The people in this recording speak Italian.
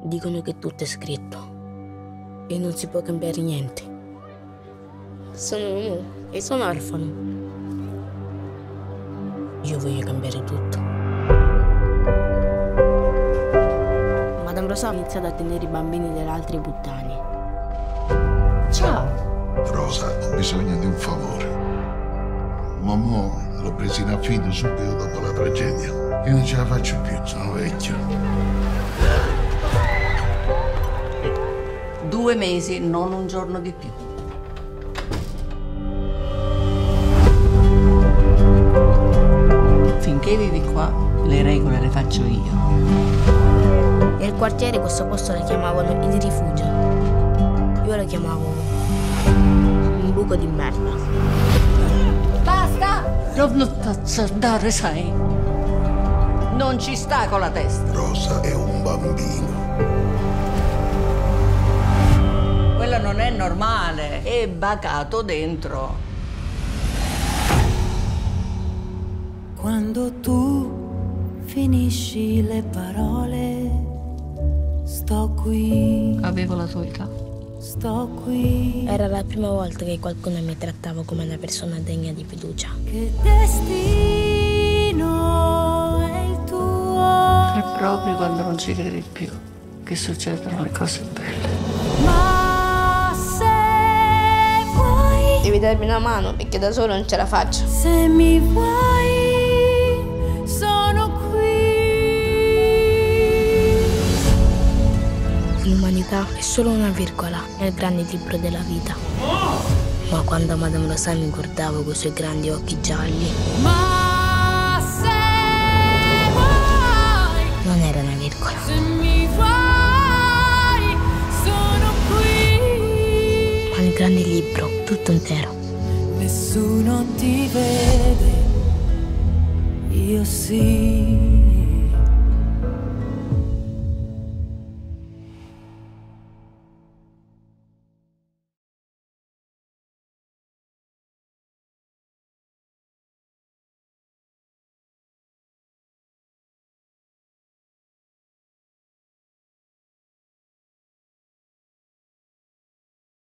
Dicono che tutto è scritto e non si può cambiare niente. Sono uomo e sono orfano. Io voglio cambiare tutto. Madame Rosa ha iniziato a tenere i bambini delle altre puttane. Ciao. Rosa, ho bisogno di un favore. Mamma l'ho presa in affido subito dopo la tragedia. Io non ce la faccio più, sono vecchio. 2 mesi, non un giorno di più. Finché vivi qua, le regole le faccio io. Nel quartiere questo posto lo chiamavano il rifugio. Io lo chiamavo un buco di merda. Basta! Non t'azzardare, sai? Non ci sta con la testa. Rosa è un bambino. Quello non è normale, è bacato dentro. Quando tu finisci le parole, sto qui. Avevo la tua età. Sto qui. Era la prima volta che qualcuno mi trattava come una persona degna di fiducia. Che destino è il tuo. È proprio quando non ci credi più che succedono le cose belle. Ma se vuoi, Devi darmi una mano perché da solo non ce la faccio. se mi vuoi, sono qui. L'umanità è solo una virgola nel grande libro della vita. Ma quando Madame Rosa mi guardava con i suoi grandi occhi gialli, Ma se vuoi, non era una virgola. se mi vuoi, sono qui. Ma il grande libro, tutto intero. Nessuno ti vede, io sì.